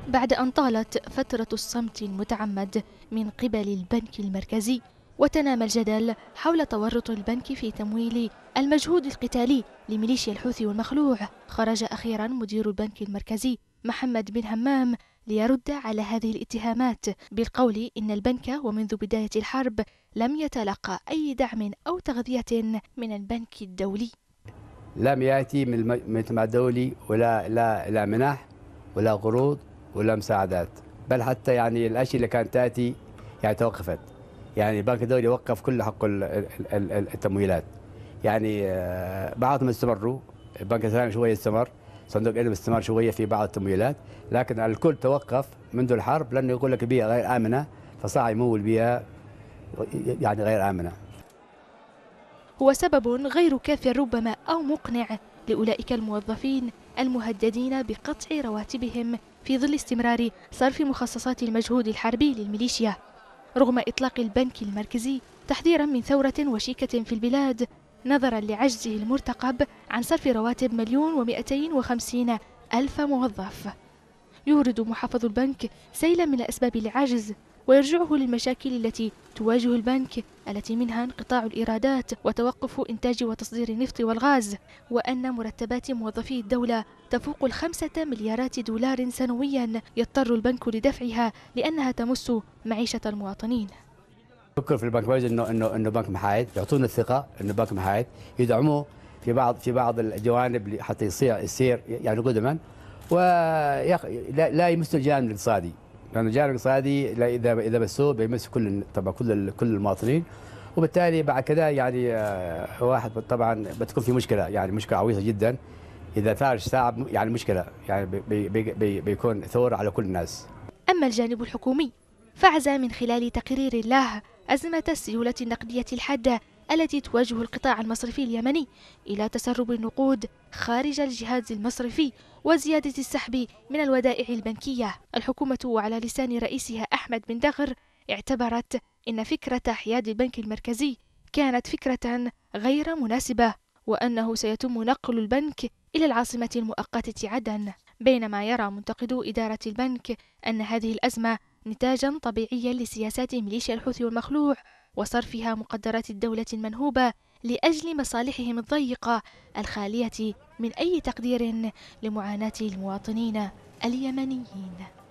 بعد أن طالت فترة الصمت المتعمد من قبل البنك المركزي، وتنامى الجدل حول تورط البنك في تمويل المجهود القتالي لميليشيا الحوثي والمخلوع، خرج أخيرا مدير البنك المركزي محمد بن همام ليرد على هذه الاتهامات بالقول إن البنك ومنذ بداية الحرب لم يتلقى أي دعم أو تغذية من البنك الدولي. لم يأتي من المجتمع الدولي ولا منح ولا قروض ولا مساعدات، بل حتى يعني الأشياء اللي كانت تأتي يعني توقفت. يعني البنك الدولي وقف كل حق التمويلات. يعني بعضهم استمروا، البنك الإسلامي شوية استمر، صندوق الإنم استمر شوية في بعض التمويلات، لكن الكل توقف منذ الحرب لأنه يقول لك البيئة غير آمنة، فصار يمول بيئة يعني غير آمنة. هو سبب غير كاف ربما أو مقنع لأولئك الموظفين المهددين بقطع رواتبهم في ظل استمرار صرف مخصصات المجهود الحربي للميليشيا، رغم إطلاق البنك المركزي تحذيرا من ثورة وشيكة في البلاد نظرا لعجزه المرتقب عن صرف رواتب 1,250,000 موظف. يورد محافظ البنك سيلا من الأسباب العجز ويرجعه للمشاكل التي تواجه البنك، التي منها انقطاع الإيرادات وتوقف إنتاج وتصدير النفط والغاز، وأن مرتبات موظفي الدولة تفوق 5 مليارات دولار سنويا يضطر البنك لدفعها لأنها تمس معيشة المواطنين. فكر في البنك المركزي انه بنك محايد، يعطونا الثقه انه بنك محايد، يدعموه في بعض الجوانب حتى يصير يعني قدما، لا يمس الجانب الاقتصادي، لأن الجانب الاقتصادي إذا مسوه بيمس طبعا كل المواطنين، وبالتالي بعد كذا يعني واحد طبعا بتكون في مشكلة، يعني مشكلة عويصة جدا إذا ثار صعب، يعني مشكلة يعني بيكون ثور على كل الناس. أما الجانب الحكومي فعزى من خلال تقرير له أزمة السيولة النقدية الحادة التي تواجه القطاع المصرفي اليمني إلى تسرب النقود خارج الجهاز المصرفي وزيادة السحب من الودائع البنكية. الحكومة وعلى لسان رئيسها أحمد بن دغر اعتبرت إن فكرة حياد البنك المركزي كانت فكرة غير مناسبة، وأنه سيتم نقل البنك إلى العاصمة المؤقتة عدن، بينما يرى منتقدو إدارة البنك أن هذه الأزمة نتاجا طبيعيا لسياسات ميليشيا الحوثي والمخلوع وصرفها مقدرات الدولة المنهوبة لأجل مصالحهم الضيقة الخالية من أي تقدير لمعاناة المواطنين اليمنيين.